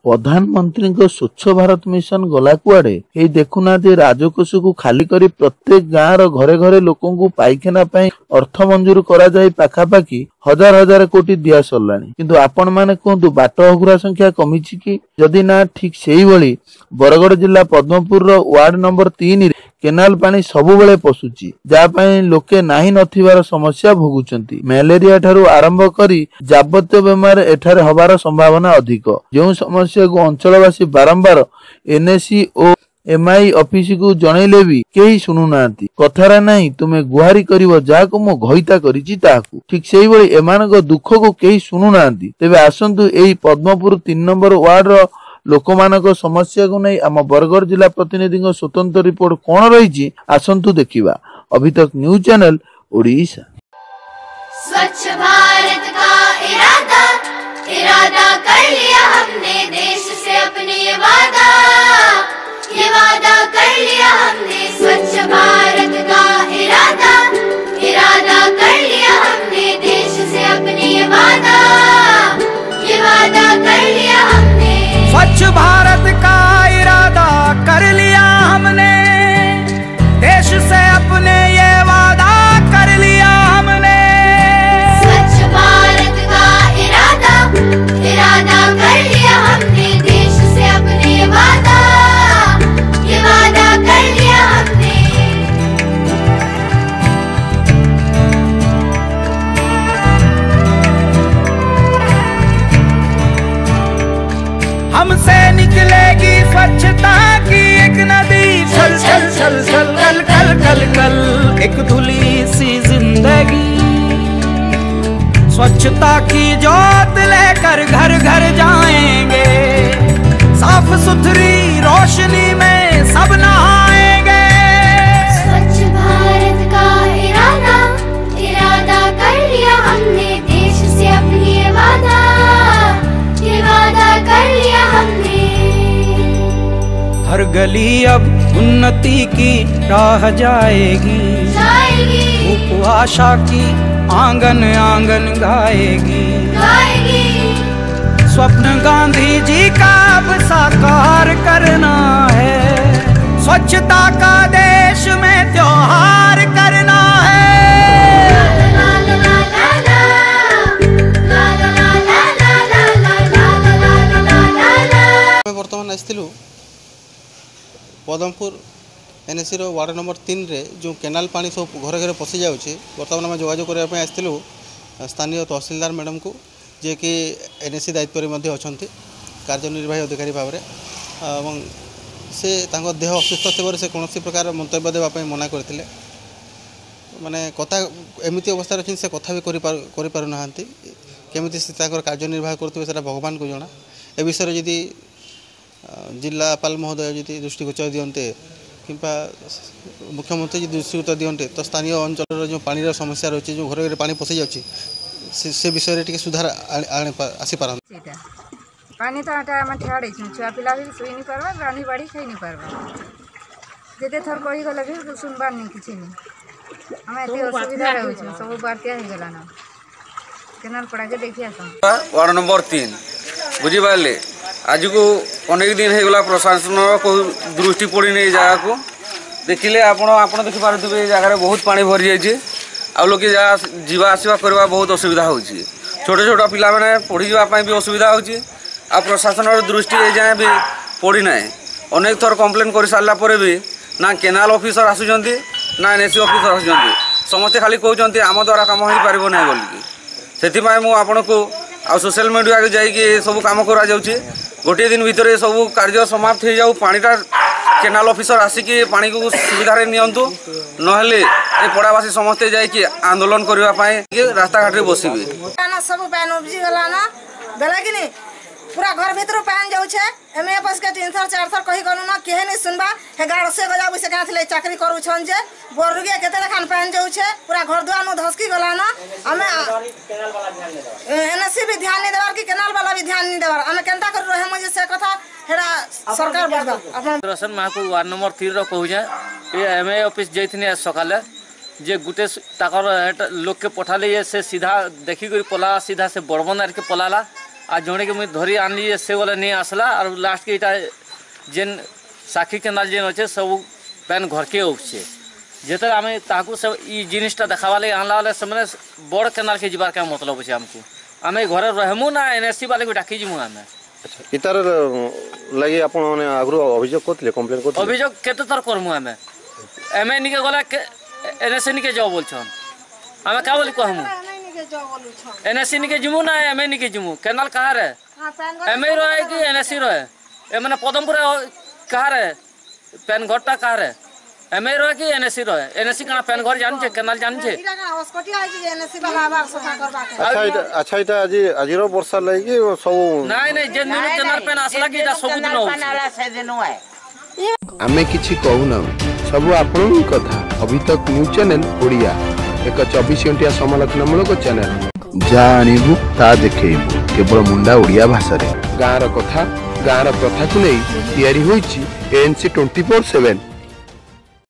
प्रधानमंत्री को स्वच्छ भारत मिशन गला कुआडे ये देखुना राजकोष को खाली करी प्रत्येक गाँव घरे घरे लोकों को पाइखाना अर्थ मंजूर करा जाई पाखापाखि हजार हजार कोटी दिया सरलानी किंतु आपण माने कहतु बाट अघुरा संख्या कमिछि कि जदि ना ठीक सेही भली बरगड़ जिला पद्मपुर वार्ड नंबर 3 रे केनाल पानी सबु बेले पसुची जापाई लोके नाही नथिबार समस्या भोगुचंती। मलेरिया ठारू आरंभ करी जाबत्य बेमार एठारे हबार संभावना अधिक। जो समस्या को अंचलवासी बारंबार एनएससी और एमआई ऑफिस को जनइले भी केही सुनु नांती। कथारा नहीं तुमे गुहारी करिवो जाको मो घइता करिछि ताकू ठीक सेही भली एमानक दुख को केही सुनु नांती। तेबे आसंतु एही पद्मपुर 3 नंबर वार्ड रो लोकमानक समस्या को नहीं आम बरगड़ जिला प्रतिनिधि स्वतंत्र रिपोर्ट कौन रही आसंतु देखिबा। अभी तक न्यूज चैनल ओडिशा। स्वच्छ भारत का इरादा कर लिया हमने, देश से अपने ये वादा कर लिया हमने। स्वच्छ भारत का इरादा कर लिया हमने, देश से अपने ये वादा कर लिया हमने। स्वच्छ भारत का इरादा कर लिया हमने, देश से अपने ये वादा कर लिया हमने। स्वच्छ भारत का इरादा कर लिया हमने, देश से अपने ये वादा कर लिया हमने। हमसे निकलेगी स्वच्छता की एक नदी, छल छल छल छल कल कल कल कल एक धुली सी जिंदगी। स्वच्छता की जोत लेकर घर घर जाएंगे, साफ सुथरी रोशनी में सब नहाएंगे। स्वच्छ भारत का इरादा कर लिया हमने, देश से अपनी ये वादा कर लिया हमने। हर गली अब उन्नति की राह जाएगी, धूप आशा की आंगन आंगन गाएगी। स्वप्न गांधी जी का अब साकार करना है, स्वच्छता का देश में त्योहार करना है। बर्तमान आसलु पदमपुर एनएससी वार्ड नंबर 3 रे जो केनाल पानी सब घरे घरे पशि जाऊँगी। बर्तमान आम जोगाजोग करने आसलु स्थानीय तहसीलदार मैडम को जे कि एनएससी दायित्व में अच्छा कार्यनिर्वाही अधिकारी भाव में से देह असुस्थ थोड़े से कौन प्रकार मंतव्य देवाई मना करते माने कथा एमती अवस्था अच्छी से कथा भी करना केमी से कार्यनिर्वाह करें भगवान को जना। ए विषय जदि जिलापाल महोदय जी दृष्टिगोचर दियंते किंबा मुख्यमंत्री जी दृष्टिगोचर दियंते तो स्थानीय अंचल जो पानी समस्या रही जो घर घर पानी पशि जाऊँगी से विषय टे सुधार आसीपार। पानी तो आटा आम ठियाड़ छुआ पिला भी शुई नहीं पार्बा, रांधी बाड़ी खाई नहीं पार्बा। जिते थर कही गले भी सुनबार नहीं किसी नहीं। आम एत असुविधा रोचे सब बारतिया हो गलान केनाल पड़ा के देखी आस। वार्ड नंबर 3 बुझीपारे आज को अनेक दिन होगा प्रशासन को दृष्टि पड़ी नहीं जगह को देखिले आपण देखिपे जगह बहुत पानी भरी जाइए आ लोग जावा आसवा करवा बहुत असुविधा हो छोट छोट पिला मैंने पढ़ी जावाई भी असुविधा हो प्रशासन दृष्टि जाए भी पड़ी ना। अनेक थर कंप्लेन कर सारा भी ना केनाल ऑफिसर आसुंच ना एनएससी ऑफिसर आसुंच समस्ते खाली कहते आम द्वारा कम हो पार ना बोलिकी से मुझे को आ सोशल मीडिया के जाइए सब कम करा गोटे दिन भितर सब कार्य समाप्त हो जाऊ पानीटा केनाल ऑफिसर आसिकी पानी को सुविधा नियंतु नहले ए पड़ावासी समस्ते जाइए आंदोलन करने रास्ता घाटे बसबे सब पैन उपजी गला ना गला कि नहीं पूरा घर भीतर पैन जाऊे एमे बस के 3 थर 4 थर कही गनु ना केहे नहीं सुनबा हे गाड़ से गजा से काथले चाकरी करू छन जे बोरुगे केते खान पैन जाऊे पूरा घर दुआर नु धसकी गला ना हमें केनाल वाला ध्यान नहीं देबा एनएससी भी ध्यान नहीं देबार कि केनाल वाला भी ध्यान नहीं देबार हमें केनता कर रहे मुझे से कथा हेडा सरकार बदला अपन रोशन माकू वार्ड नंबर 3 रो कहू जे ए एमए ऑफिस जैथिने सकाले जे गुटे ताकर लोग के पठाले से सीधा देखी पला सीधा से बड़बनार के पलाला आ जड़े के मुझे धरी आनली से बोले नहीं आसला और लास्ट के इटा जेन साखी केनाल जेन अच्छे सब पैन घर के उठे जिते आम ताकू सब ई जिनिसटा देखा आनला वाले से मैंने बड़ केनाल के जीवार क्या मतलब अच्छे आमको आम घरे रहमु ना एनएससी वाले को डाकी जीमु आम इतार लगे आपण माने आगरो अभियोग करथिले कंप्लेन करथिले अभियोग केते तर करमु आमे एमे निके गला एनएससी निके जाओ बोलछन आमे का बोली कहमु एनएससी निके जिमु ना एमे निके जिमु केनाल कहा रे एमे रहे कि एनएससी रहे ए माने पदमपुर कहा रे पेन घरटा कहा रे एमे रहे कि एनएससी रहे एनएससी कना पेन घर जान छे केनाल जान छे अच्छा इटा आज वर्षा लगी सब नहीं नहीं जे दिन केनाल पेन आसला कि इटा सब दिन होय आमे किछि कहूना सब आपन कथा अभी तक न्यूज चैनल ओडिया एक 24 घंटिया समालोचनामूलक चैनल जा आनिबु ता देखैबु केवल मुंडा ओडिया भाषा रे गाँर कथा गाँर प्रथा को नहीं तैयारी होइछि ANC 24/7।